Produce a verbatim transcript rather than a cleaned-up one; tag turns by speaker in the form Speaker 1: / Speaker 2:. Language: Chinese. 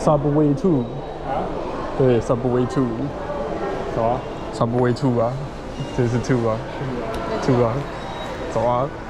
Speaker 1: Subway Two。
Speaker 2: 啊？
Speaker 1: 对 ，Subway Two。
Speaker 2: 走啊
Speaker 1: ！Subway Two 啊，这是 Two 啊 ，Two 啊，走啊！